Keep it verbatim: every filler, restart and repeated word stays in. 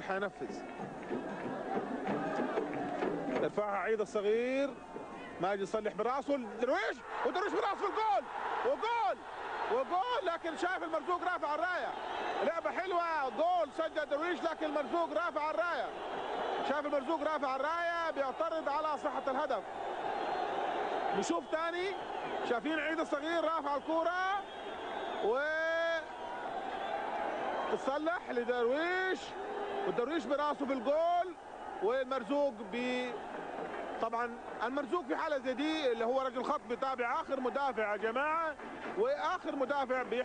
حينفذ. يرفعها عيد الصغير، ماجد يصلح براسه درويش، ودرويش براسه في الجول، وجول وجول لكن شايف المرزوق رافع الرايه. لعبه حلوه، جول سجل درويش لكن المرزوق رافع الرايه. شايف المرزوق رافع الرايه بيعترض على صحه الهدف. نشوف ثاني، شايفين عيد الصغير رافع الكوره و تصلح لدرويش، والدرويش براسه بالجول، والمرزوق ب طبعا المرزوق في حاله زي دي اللي هو رجل خط بيتابع اخر مدافع يا جماعه، واخر مدافع بي